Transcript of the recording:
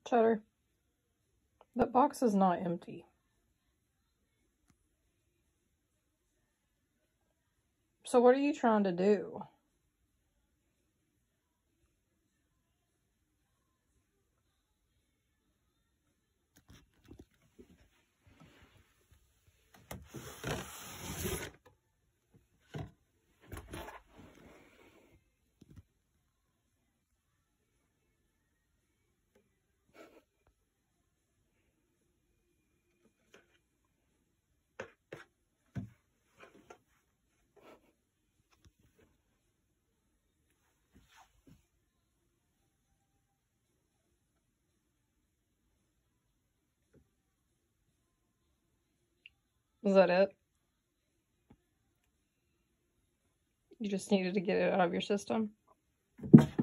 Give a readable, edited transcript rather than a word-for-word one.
Cheddar, that box is not empty. So what are you trying to do? Is that it? You just needed to get it out of your system?